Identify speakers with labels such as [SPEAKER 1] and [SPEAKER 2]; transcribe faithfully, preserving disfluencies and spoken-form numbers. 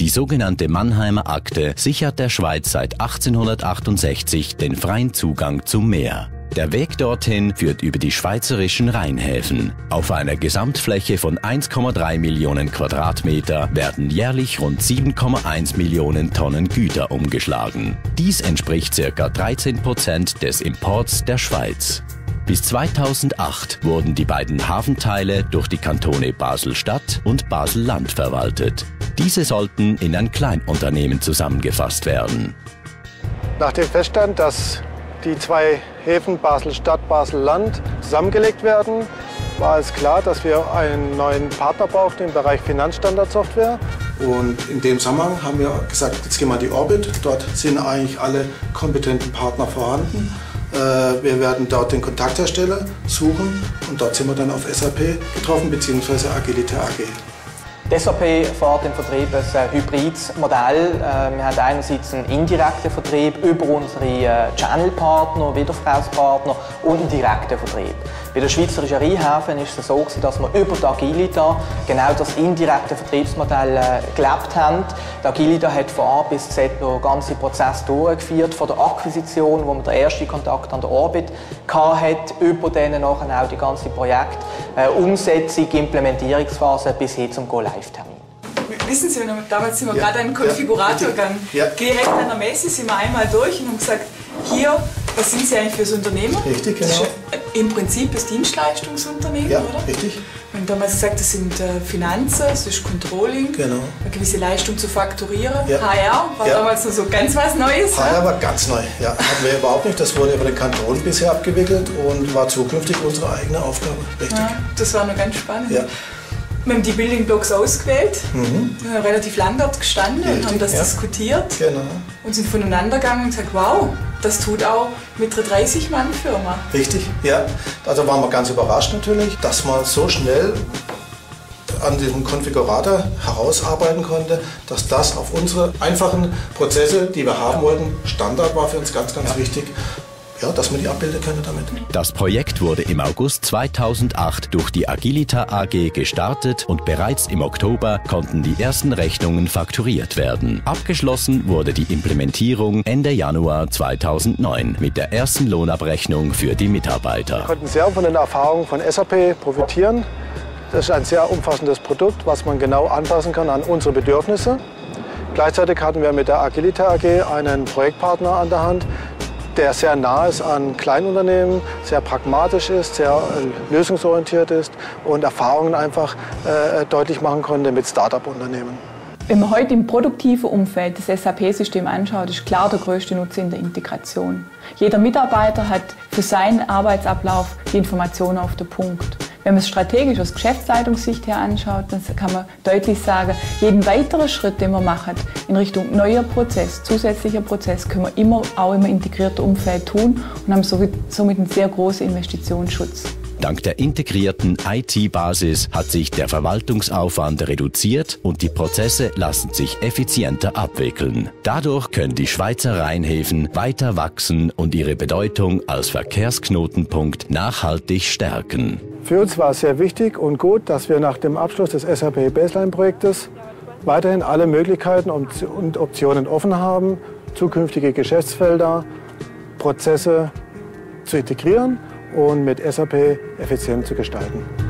[SPEAKER 1] Die sogenannte Mannheimer Akte sichert der Schweiz seit achtzehnhundertachtundsechzig den freien Zugang zum Meer. Der Weg dorthin führt über die schweizerischen Rheinhäfen. Auf einer Gesamtfläche von eins Komma drei Millionen Quadratmeter werden jährlich rund sieben Komma eins Millionen Tonnen Güter umgeschlagen. Dies entspricht ca. dreizehn Prozent des Imports der Schweiz. Bis zweitausendacht wurden die beiden Hafenteile durch die Kantone Basel-Stadt und Basel-Land verwaltet. Diese sollten in ein Kleinunternehmen zusammengefasst werden.
[SPEAKER 2] Nach dem Feststand, dass die zwei Häfen Basel-Stadt, Basel-Land zusammengelegt werden, war es klar, dass wir einen neuen Partner brauchten im Bereich Finanzstandardsoftware.
[SPEAKER 3] Und in dem Zusammenhang haben wir gesagt, jetzt gehen wir in die Orbit. Dort sind eigentlich alle kompetenten Partner vorhanden. Wir werden dort den Kontakthersteller suchen und dort sind wir dann auf S A P getroffen, beziehungsweise Agilita A G.
[SPEAKER 4] Die S A P fährt im Vertrieb ein hybrides Modell. Wir haben einerseits einen indirekten Vertrieb über unsere Channelpartner, Wiederverkaufspartner und einen direkten Vertrieb. Bei der Schweizerischen Rheinhäfen ist es so, dass wir über die Agilita genau das indirekte Vertriebsmodell gelebt haben. Die Agilita hat von A bis Z den ganzen Prozess durchgeführt, von der Akquisition, wo man den ersten Kontakt an der Orbit hatte, über dann nachher auch die ganze Projekt, äh, Umsetzung, Implementierungsphase bis hin zum Go-Live-Termin.
[SPEAKER 5] Wissen Sie, damals sind wir ja, gerade einen Konfigurator
[SPEAKER 3] ja,
[SPEAKER 5] gegangen.
[SPEAKER 3] Ja.
[SPEAKER 5] Direkt an der Messe sind wir einmal durch und haben gesagt, hier, was sind Sie eigentlich für das Unternehmen?
[SPEAKER 3] Richtig, genau.
[SPEAKER 5] Das ist im Prinzip das Dienstleistungsunternehmen,
[SPEAKER 3] ja,
[SPEAKER 5] oder?
[SPEAKER 3] Richtig.
[SPEAKER 5] Wir haben damals gesagt, das sind äh, Finanzen, das ist Controlling,
[SPEAKER 3] genau.
[SPEAKER 5] Eine gewisse Leistung zu fakturieren.
[SPEAKER 3] Ja.
[SPEAKER 5] H R war ja. damals noch so ganz was Neues.
[SPEAKER 3] H R ja? war ganz neu, ja. Hatten wir überhaupt nicht. Das wurde über den Kanton bisher abgewickelt und war zukünftig unsere eigene Aufgabe. Richtig.
[SPEAKER 5] Ja, das war noch ganz spannend.
[SPEAKER 3] Ja.
[SPEAKER 5] Wir haben die Building Blocks ausgewählt,
[SPEAKER 3] mhm.
[SPEAKER 5] wir haben relativ lang dort gestanden Richtig, und haben das ja. diskutiert
[SPEAKER 3] genau.
[SPEAKER 5] und sind voneinander gegangen und gesagt, wow, das tut auch mit einer dreißig Mann Firma.
[SPEAKER 3] Richtig, ja. Also waren wir ganz überrascht natürlich, dass man so schnell an diesem Konfigurator herausarbeiten konnte, dass das auf unsere einfachen Prozesse, die wir haben wollten, Standard war für uns ganz, ganz ja. wichtig. Ja, dass man die abbilden können damit.
[SPEAKER 1] Das Projekt wurde im August zweitausendacht durch die Agilita A G gestartet und bereits im Oktober konnten die ersten Rechnungen fakturiert werden. Abgeschlossen wurde die Implementierung Ende Januar zweitausendneun mit der ersten Lohnabrechnung für die Mitarbeiter.
[SPEAKER 2] Wir konnten sehr von den Erfahrungen von S A P profitieren. Das ist ein sehr umfassendes Produkt, was man genau anpassen kann an unsere Bedürfnisse. Gleichzeitig hatten wir mit der Agilita A G einen Projektpartner an der Hand, der sehr nah ist an Kleinunternehmen, sehr pragmatisch ist, sehr äh, lösungsorientiert ist und Erfahrungen einfach äh, deutlich machen konnte mit Start-up-Unternehmen.
[SPEAKER 6] Wenn man heute im produktiven Umfeld das S A P-System anschaut, ist klar der größte Nutzen in der Integration. Jeder Mitarbeiter hat für seinen Arbeitsablauf die Informationen auf den Punkt. Wenn man es strategisch aus Geschäftsleitungssicht her anschaut, dann kann man deutlich sagen, jeden weiteren Schritt, den wir machen in Richtung neuer Prozess, zusätzlicher Prozess, können wir immer auch im integrierten Umfeld tun und haben somit einen sehr großen Investitionsschutz.
[SPEAKER 1] Dank der integrierten I T-Basis hat sich der Verwaltungsaufwand reduziert und die Prozesse lassen sich effizienter abwickeln. Dadurch können die Schweizer Rheinhäfen weiter wachsen und ihre Bedeutung als Verkehrsknotenpunkt nachhaltig stärken.
[SPEAKER 2] Für uns war es sehr wichtig und gut, dass wir nach dem Abschluss des S A P Baseline-Projektes weiterhin alle Möglichkeiten und Optionen offen haben, zukünftige Geschäftsfelder, Prozesse zu integrieren und mit S A P effizient zu gestalten.